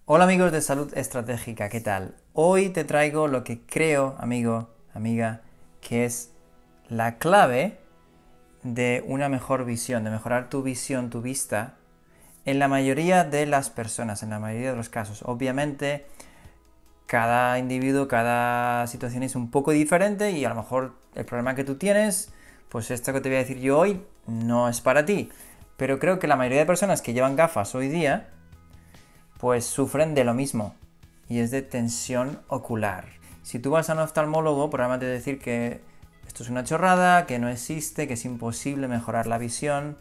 Hola amigos de Salud Estratégica, ¿qué tal? Hoy te traigo lo que creo, amigo, amiga, que es la clave de una mejor visión, de mejorar tu visión, tu vista, en la mayoría de las personas, en la mayoría de los casos. Obviamente, cada individuo, cada situación es un poco diferente y a lo mejor el problema que tú tienes, pues esto que te voy a decir yo hoy no es para ti. Pero creo que la mayoría de personas que llevan gafas hoy día pues sufren de lo mismo, y es de tensión ocular. Si tú vas a un oftalmólogo, probablemente decir que esto es una chorrada, que no existe, que es imposible mejorar la visión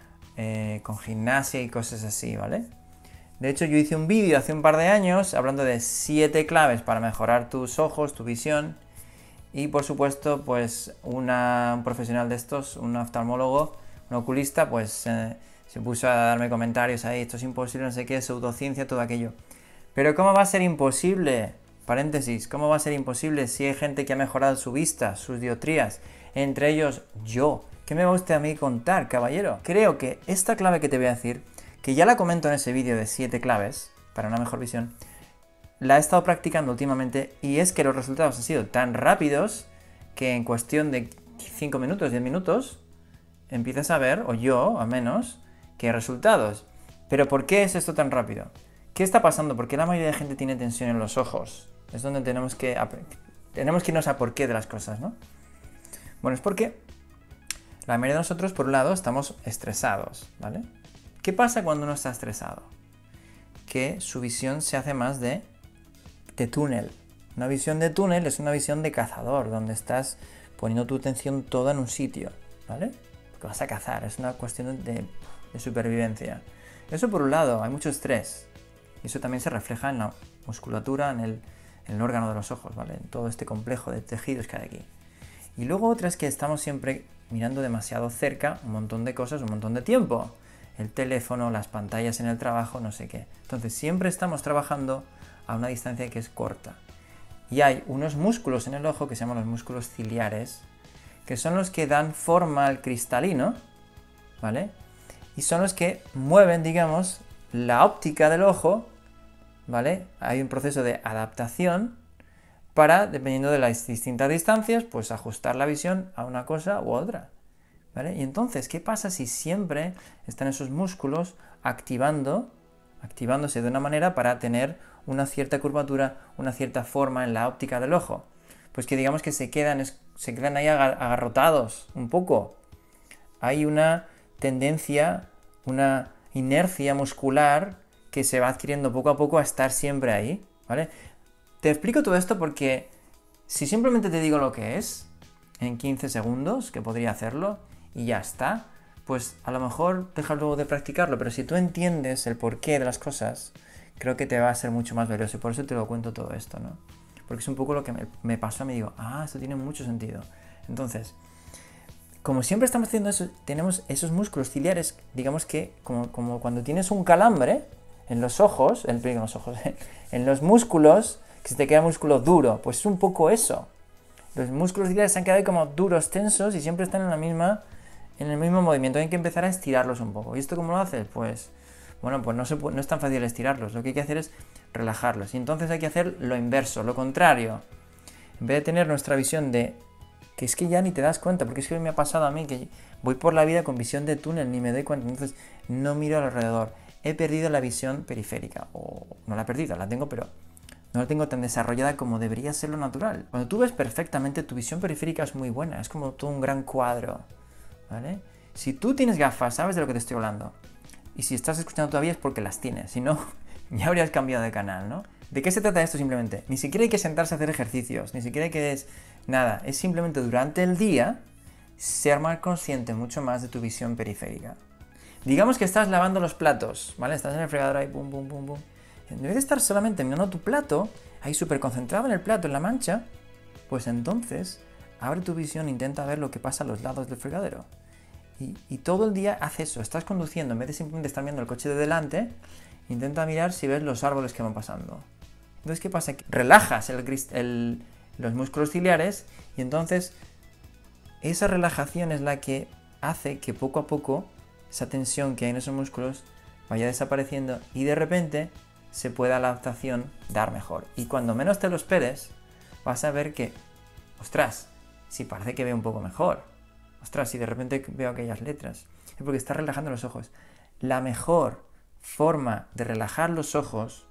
con gimnasia y cosas así, ¿vale? De hecho, yo hice un vídeo hace un par de años hablando de 7 claves para mejorar tus ojos, tu visión, y por supuesto, pues un profesional de estos, un oftalmólogo, un oculista, pues se puso a darme comentarios ahí, esto es imposible, no sé qué, pseudociencia, todo aquello. Pero ¿cómo va a ser imposible? Paréntesis, ¿cómo va a ser imposible si hay gente que ha mejorado su vista, sus dioptrías? Entre ellos yo. ¿Qué me va usted a mí contar, caballero? Creo que esta clave que te voy a decir, que ya la comento en ese vídeo de 7 claves para una mejor visión, la he estado practicando últimamente y es que los resultados han sido tan rápidos que en cuestión de 5 minutos, 10 minutos, empiezas a ver, o yo al menos, que hay resultados. Pero ¿por qué es esto tan rápido? ¿Qué está pasando? ¿Por qué la mayoría de gente tiene tensión en los ojos? Es donde tenemos que irnos a por qué de las cosas, ¿no? Bueno, es porque la mayoría de nosotros, por un lado, estamos estresados, ¿vale? ¿Qué pasa cuando uno está estresado? Que su visión se hace más de túnel. Una visión de túnel es una visión de cazador, donde estás poniendo tu atención toda en un sitio, ¿vale? Porque vas a cazar, es una cuestión de supervivencia. Eso por un lado, hay mucho estrés. Y eso también se refleja en la musculatura, en el órgano de los ojos, ¿vale? En todo este complejo de tejidos que hay aquí. Y luego otra es que estamos siempre mirando demasiado cerca un montón de cosas, un montón de tiempo. El teléfono, las pantallas en el trabajo, no sé qué. Entonces siempre estamos trabajando a una distancia que es corta. Y hay unos músculos en el ojo que se llaman los músculos ciliares, que son los que dan forma al cristalino, ¿vale? Y son los que mueven, digamos, la óptica del ojo, ¿vale? Hay un proceso de adaptación para, dependiendo de las distintas distancias, pues ajustar la visión a una cosa u otra, ¿vale? Y entonces, ¿qué pasa si siempre están esos músculos activándose de una manera para tener una cierta curvatura, una cierta forma en la óptica del ojo? Pues que digamos que se quedan ahí agarrotados un poco. Hay una tendencia, una inercia muscular que se va adquiriendo poco a poco a estar siempre ahí, ¿vale? Te explico todo esto porque si simplemente te digo lo que es, en 15 segundos, que podría hacerlo, y ya está, pues a lo mejor dejas luego de practicarlo, pero si tú entiendes el porqué de las cosas, creo que te va a ser mucho más valioso, y por eso te lo cuento todo esto, ¿no? Porque es un poco lo que me pasó, me digo, esto tiene mucho sentido. Entonces, como siempre estamos haciendo eso, tenemos esos músculos ciliares, digamos que como cuando tienes un calambre en los ojos, en los músculos, que se te queda el músculo duro, pues es un poco eso. Los músculos ciliares se han quedado como duros, tensos y siempre están en el mismo movimiento. Hay que empezar a estirarlos un poco. ¿Y esto cómo lo haces? Pues, bueno, pues no es tan fácil estirarlos. Lo que hay que hacer es relajarlos. Y entonces hay que hacer lo inverso, lo contrario. En vez de tener nuestra visión de que es que ya ni te das cuenta, porque es que me ha pasado a mí que voy por la vida con visión de túnel, ni me doy cuenta, entonces no miro alrededor. He perdido la visión periférica, o no la he perdido, la tengo, pero no la tengo tan desarrollada como debería ser lo natural. Cuando tú ves perfectamente, tu visión periférica es muy buena, es como todo un gran cuadro, ¿vale? Si tú tienes gafas, sabes de lo que te estoy hablando. Y si estás escuchando todavía es porque las tienes, si no, ya habrías cambiado de canal, ¿no? ¿De qué se trata esto simplemente? Ni siquiera hay que sentarse a hacer ejercicios, ni siquiera hay que nada, es simplemente durante el día ser más consciente mucho más de tu visión periférica. Digamos que estás lavando los platos, ¿vale? Estás en el fregador ahí, pum, pum, pum, pum. En vez de estar solamente mirando tu plato, ahí súper concentrado en el plato, en la mancha, pues entonces abre tu visión e intenta ver lo que pasa a los lados del fregadero. Y todo el día haz eso, estás conduciendo, en vez de simplemente estar viendo el coche de delante, intenta mirar si ves los árboles que van pasando. Entonces, ¿qué pasa? Que relajas los músculos ciliares y entonces esa relajación es la que hace que poco a poco esa tensión que hay en esos músculos vaya desapareciendo y de repente se pueda la adaptación dar mejor. Y cuando menos te lo esperes, vas a ver que, ostras, si parece que veo un poco mejor. Ostras, si de repente veo aquellas letras. Es porque estás relajando los ojos. La mejor forma de relajar los ojos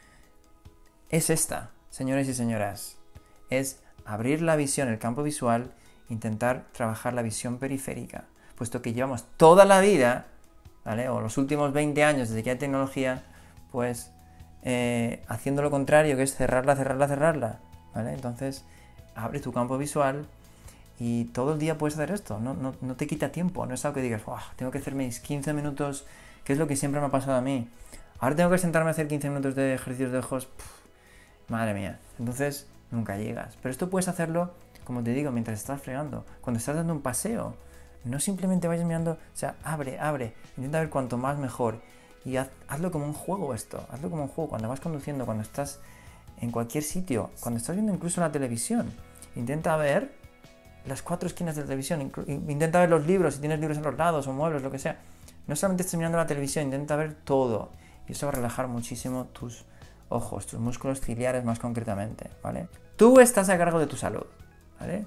es esta, señores y señoras. Es abrir la visión, el campo visual, intentar trabajar la visión periférica. Puesto que llevamos toda la vida, ¿vale? O los últimos 20 años desde que hay tecnología, pues haciendo lo contrario, que es cerrarla, ¿vale? Entonces, abre tu campo visual y todo el día puedes hacer esto. No te quita tiempo, no es algo que digas, tengo que hacer mis 15 minutos, que es lo que siempre me ha pasado a mí. Ahora tengo que sentarme a hacer 15 minutos de ejercicios de ojos. Madre mía. Entonces, nunca llegas. Pero esto puedes hacerlo, como te digo, mientras estás fregando, cuando estás dando un paseo. No simplemente vayas mirando, o sea, abre, intenta ver cuanto más mejor. Y hazlo como un juego esto, hazlo como un juego, cuando vas conduciendo, cuando estás en cualquier sitio, cuando estás viendo incluso la televisión. Intenta ver las 4 esquinas de la televisión, intenta ver los libros, si tienes libros en los lados o muebles, lo que sea. No solamente estés mirando la televisión, intenta ver todo. Y eso va a relajar muchísimo tus ojos, tus músculos ciliares más concretamente, ¿vale? Tú estás a cargo de tu salud, ¿vale?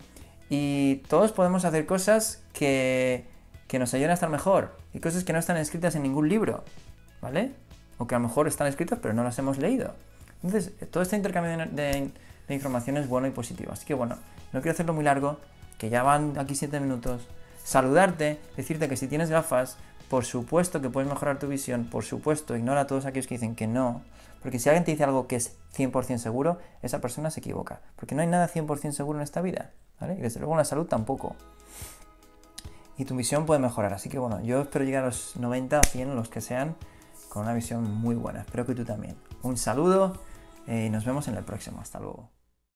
Y todos podemos hacer cosas que nos ayuden a estar mejor y cosas que no están escritas en ningún libro, ¿vale? O que a lo mejor están escritas pero no las hemos leído. Entonces, todo este intercambio de información es bueno y positivo. Así que bueno, no quiero hacerlo muy largo, que ya van aquí 7 minutos. Saludarte, decirte que si tienes gafas, por supuesto que puedes mejorar tu visión, por supuesto, ignora a todos aquellos que dicen que no, porque si alguien te dice algo que es 100% seguro, esa persona se equivoca, porque no hay nada 100% seguro en esta vida, ¿vale? Y desde luego en la salud tampoco. Y tu visión puede mejorar, así que bueno, yo espero llegar a los 90, 100, los que sean, con una visión muy buena. Espero que tú también. Un saludo y nos vemos en el próximo. Hasta luego.